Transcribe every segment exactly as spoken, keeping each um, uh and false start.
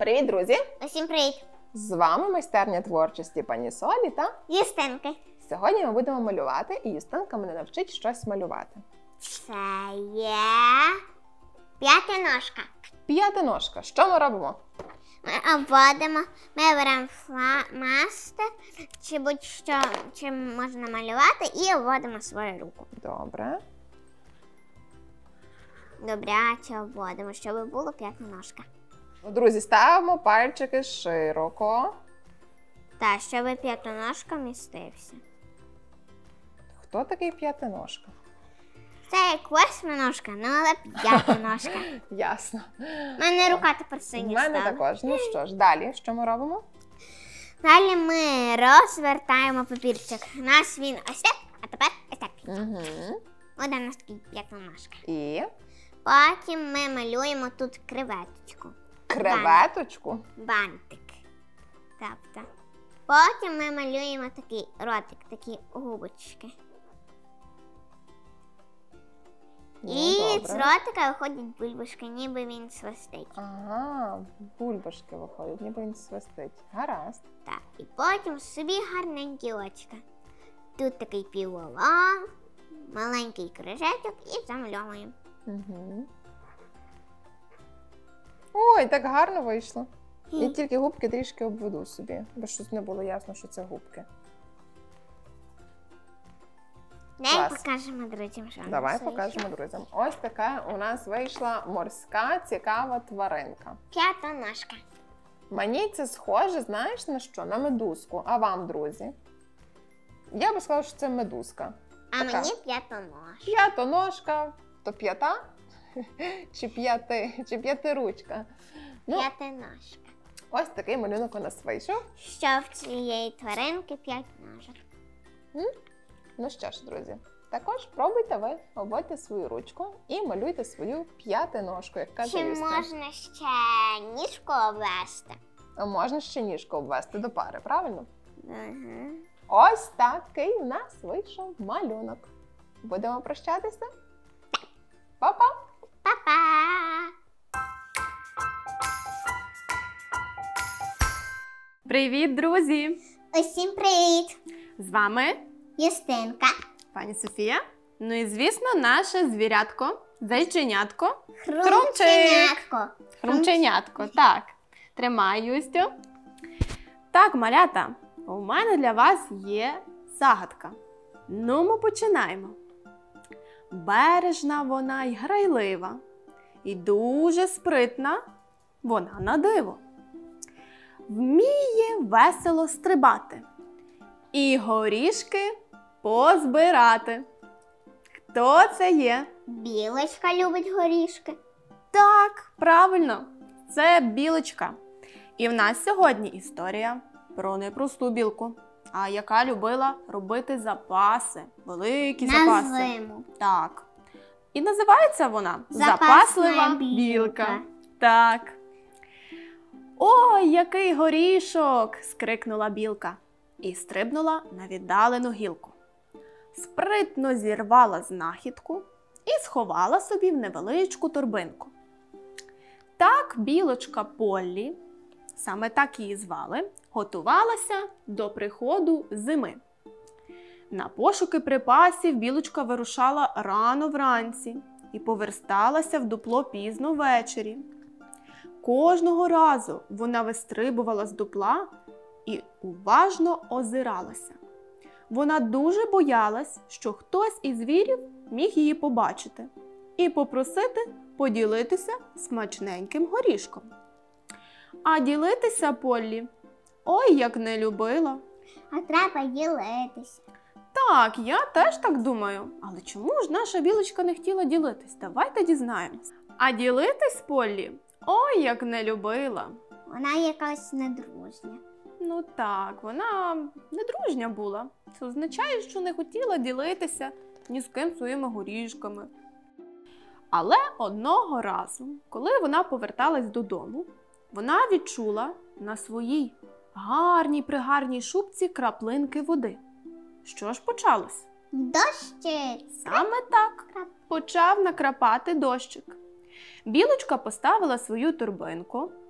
Привіт, друзі! Усім привіт! З вами майстерня творчості пані Солі та Юстинки. Сьогодні ми будемо малювати, і Юстинка мене навчить щось малювати. Це є п'ятиножка. П'ятиножка. Що ми робимо? Ми обводимо, ми беремо фломастер, чи будь-що, чим можна малювати, і обводимо свою руку. Добре. Добряче обводимо, щоб було п'ятиножка. Ну, друзі, ставимо пальчики широко. Так, щоб п'ятиножка містився. Хто такий п'ятиножка? Це як восьминожка, ну але п'ятиножка. Ясно. У мене рука тепер У синя мене стала. також. Ну що ж, далі що ми робимо? Далі ми розвертаємо папірчик. У нас він ось так, а тепер ось так. Угу. Ось у нас такий п'ятиножка. І Потім ми малюємо тут креветочку. креветочку. Бантик. Тобто. Потім ми малюємо такий ротик, такі губочки. Ну, І добре. з ротика виходять бульбашки, ніби він свистить. Ага, бульбашки виходять, ніби він свистить. Гаразд. Так. І потім собі гарненькі очка. Тут такий півовал, маленький кружечок і замальовуємо. Угу. Ой, так гарно вийшло. Я Хм. тільки губки трішки обведу собі, бо щось не було ясно, що це губки. Давай Клас. покажемо друзям, що у нас Давай вийшло. покажемо друзям. Ось така у нас вийшла морська цікава тваринка. П'ятиножка. Мені це схоже, знаєш на що? На медузку. А вам, друзі? Я би сказала, що це медузка. А Така. мені п'ятиножка. П'ятоножка, то п'ята? Чи п'яти, чи п'ятиручка? Ну, П'ятиножка. ось такий малюнок у нас вийшов. Що в цієї тваринки п'ять ножок. Ну що ж, друзі, також пробуйте ви, обводьте свою ручку і малюйте свою п'ятиножку, як каже Чи Юста. можна ще ніжку обвести? А можна ще ніжку обвести до пари, правильно? Угу. Ось такий у нас вийшов малюнок. Будемо прощатися? Па-па! Па-па! Привіт, друзі! Усім привіт! З вами Юстинка. пані Софія. Ну і, звісно, наше звірятко, зайченятко, Хрумченятко. хрумченятко. Так, тримай, Юстю. Так, малята, у мене для вас є загадка. Ну, ми починаємо. Бережна вона й грайлива, і дуже спритна вона на диво. Вміє весело стрибати і горішки позбирати. Хто це є? Білочка любить горішки. Так, правильно, це білочка. І в нас сьогодні історія про непросту білку, а яка любила робити запаси, великі На запаси. зиму. Так. І називається вона Запасна запаслива білка. білка. Так. Ой, який горішок! Скрикнула білка і стрибнула на віддалену гілку. Спритно зірвала знахідку і сховала собі в невеличку торбинку. Так білочка Поллі, саме так її звали, готувалася до приходу зими. На пошуки припасів білочка вирушала рано вранці і поверсталася в дупло пізно ввечері. Кожного разу вона вистрибувала з дупла і уважно озиралася. Вона дуже боялась, що хтось із звірів міг її побачити і попросити поділитися смачненьким горішком. А ділитися Поллі ой як не любила. А треба ділитися. Так, я теж так думаю. Але чому ж наша білочка не хотіла ділитись? Давайте дізнаємось. А ділитись Поллі ой як не любила. Вона якась недружня. Ну так, вона недружня була. Це означає, що не хотіла ділитися ні з ким своїми горішками. Але одного разу, коли вона поверталась додому, вона відчула на своїй гарній-пригарній шубці краплинки води. Що ж почалось? Дощик. Саме так. Почав накрапати дощик. Білочка поставила свою торбинку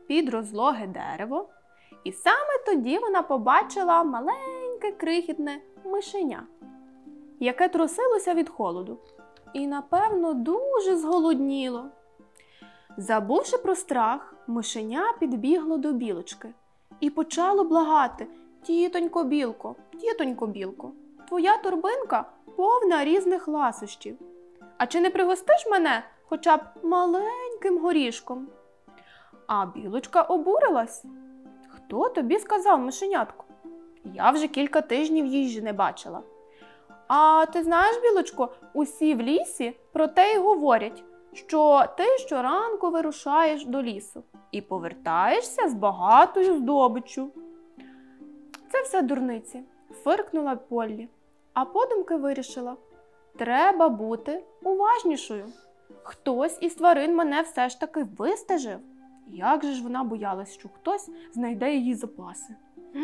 під розлоге дерево, і саме тоді вона побачила маленьке крихітне мишеня, яке трусилося від холоду і, напевно, дуже зголодніло. Забувши про страх, мишеня підбігло до білочки і почало благати: «Тітонько білко, тітонько білко, твоя торбинка повна різних ласощів. А чи не пригостиш мене хоча б маленьким горішком?» А білочка обурилась. «Хто тобі сказав, мишенятко? Я вже кілька тижнів їжі не бачила. А ти знаєш, білочко, усі в лісі про те й говорять, що ти щоранку вирушаєш до лісу і повертаєшся з багатою здобиччю». «Це все дурниці», – фиркнула Поллі, а подумки вирішила: треба бути уважнішою. Хтось із тварин мене все ж таки вистежив. Як же ж вона боялась, що хтось знайде її запаси.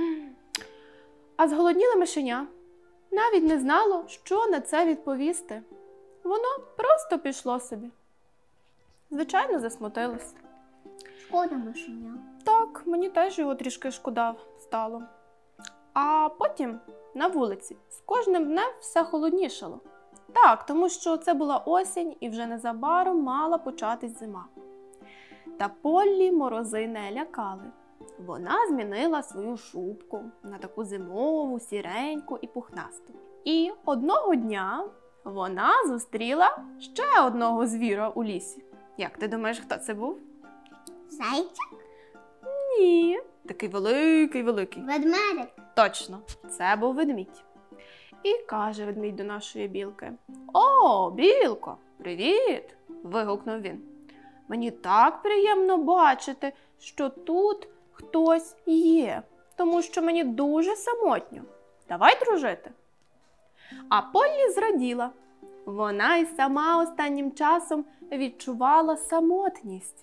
А зголодніле мишеня навіть не знало, що на це відповісти. Воно просто пішло собі. Звичайно, засмутилось. Шкода мишеня. Так, мені теж його трішки шкода стало. А потім на вулиці з кожним днем все холоднішало. Так, тому що це була осінь і вже незабаром мала початись зима. Та Поллі морози не лякали. Вона змінила свою шубку на таку зимову, сіреньку і пухнасту. І одного дня вона зустріла ще одного звіра у лісі. Як ти думаєш, хто це був? Зайчик? Ні, такий великий-великий. Ведмедик? Точно, це був ведмідь. І каже ведмідь до нашої білки: «О, білко, привіт!» – вигукнув він. «Мені так приємно бачити, що тут хтось є, тому що мені дуже самотньо. Давай дружити». А Поллі зраділа. Вона й сама останнім часом відчувала самотність.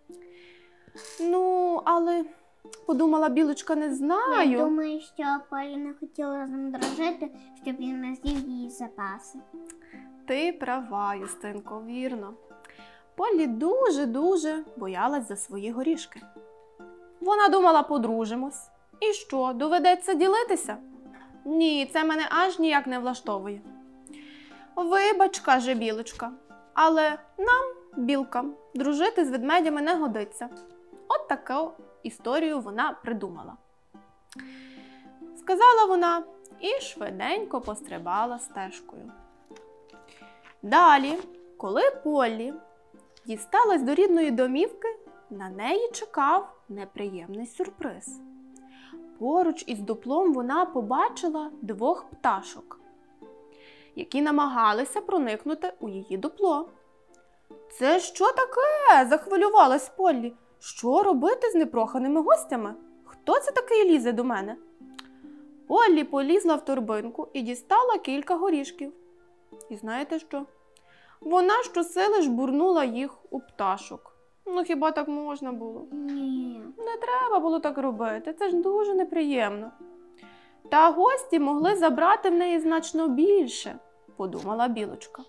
«Ну, але, – подумала білочка, – не знаю». Я думаю, що Поллі не хотіла з ним дружити, щоб він не з'їв її запаси. Ти права, Юстинко, вірно. Поллі дуже-дуже боялась за свої горішки. Вона думала, подружимось. І що, доведеться ділитися? Ні, це мене аж ніяк не влаштовує. Вибач, каже білочка, але нам, білкам, дружити з ведмедями не годиться. От таку історію вона придумала. Сказала вона і швиденько пострибала стежкою. Далі, коли Поллі дісталась до рідної домівки, на неї чекав неприємний сюрприз. Поруч із дуплом вона побачила двох пташок, які намагалися проникнути у її дупло. «Це що таке?» – захвилювалась Поллі. «Що робити з непроханими гостями? Хто це такий лізе до мене?» Поллі полізла в торбинку і дістала кілька горішків. І знаєте що? Вона щосили жбурнула їх у пташок. Ну хіба так можна було? Ні. Не треба було так робити, це ж дуже неприємно. Та гості могли забрати в неї значно більше, подумала білочка.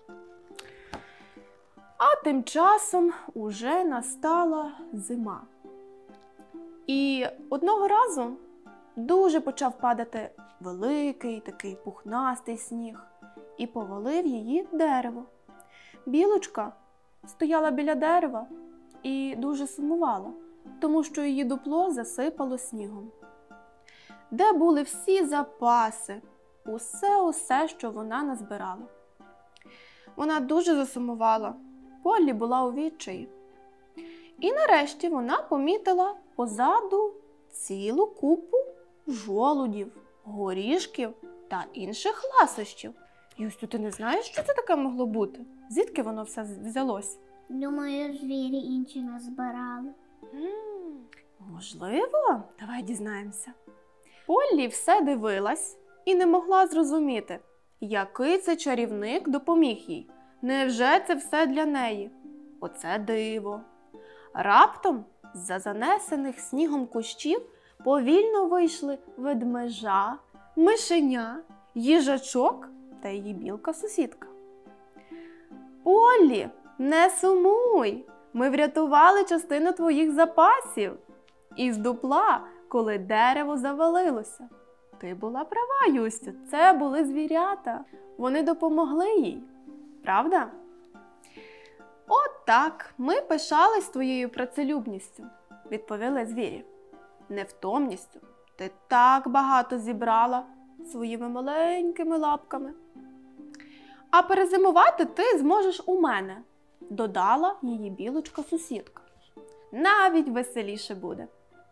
А тим часом уже настала зима. І одного разу дуже почав падати великий такий пухнастий сніг і повалив її дерево. Білочка стояла біля дерева і дуже сумувала, тому що її дупло засипало снігом. Де були всі запаси, усе-усе, що вона назбирала. Вона дуже засумувала, Поллі була у відчаї. І нарешті вона помітила позаду цілу купу жолудів, горішків та інших ласощів. Юстю, ти не знаєш, що це таке могло бути? Звідки воно все взялось? Думаю, звірі інші назбирали. М-м, можливо? Давай дізнаємося. Поллі все дивилась і не могла зрозуміти, який це чарівник допоміг їй. Невже це все для неї? Оце диво. Раптом з-за занесених снігом кущів повільно вийшли ведмежа, мишеня, їжачок та її білка-сусідка. «Поллі, не сумуй! Ми врятували частину твоїх запасів!» із дупла, коли дерево завалилося. Ти була права, Юстю, це були звірята. Вони допомогли їй, правда? От так, ми пишались твоєю працелюбністю, відповіли звірі. Невтомністю. Ти так багато зібрала своїми маленькими лапками. А перезимувати ти зможеш у мене, додала її білочка-сусідка. Навіть веселіше буде.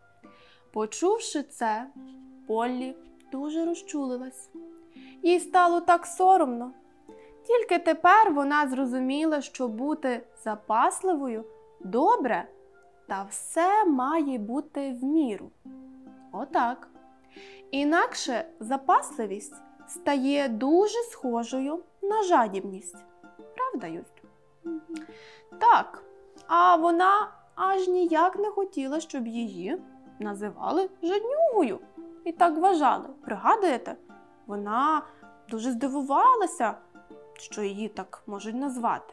Почувши це, Поллі дуже розчулилась. Їй стало так соромно. Тільки тепер вона зрозуміла, що бути запасливою добре, та все має бути в міру. Отак. Інакше запасливість стає дуже схожою на жадібність. Правда, Юстю? Так, а вона аж ніяк не хотіла, щоб її називали жаднюгою. І так вважали. Пригадуєте? Вона дуже здивувалася, що її так можуть назвати.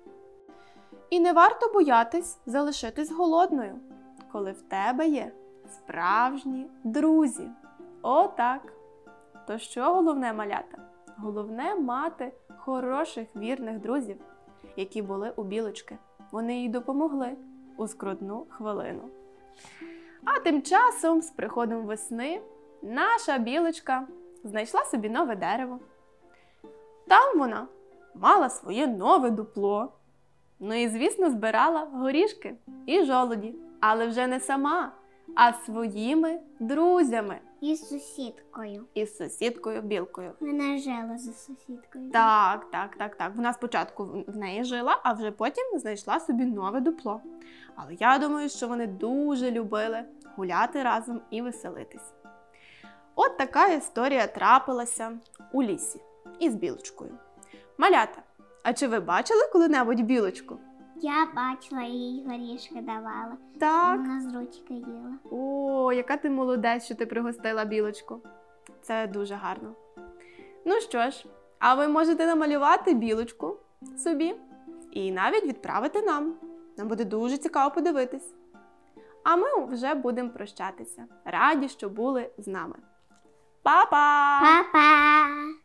І не варто боятись залишитись голодною, коли в тебе є справжні друзі. Отак. То що головне, малята? Головне мати хороших, вірних друзів, які були у білочки. Вони їй допомогли у скрутну хвилину. А тим часом, з приходом весни, наша білочка знайшла собі нове дерево. Там вона мала своє нове дупло. Ну і, звісно, збирала горішки і жолуді. Але вже не сама, а своїми друзями. І з сусідкою. І з сусідкою білкою. Вона жила за сусідкою. Так, так, так, так. Вона спочатку в неї жила, а вже потім знайшла собі нове дупло. Але я думаю, що вони дуже любили гуляти разом і веселитись. От така історія трапилася у лісі із білочкою. Малята, а чи ви бачили коли-небудь білочку? Я бачила, їй горішки давала. Так. Вона з ручки їла. О, яка ти молодець, що ти пригостила білочку. Це дуже гарно. Ну що ж, а ви можете намалювати білочку собі і навіть відправити нам. Нам буде дуже цікаво подивитись. А ми вже будемо прощатися. Раді, що були з нами. Па-па! Па-па!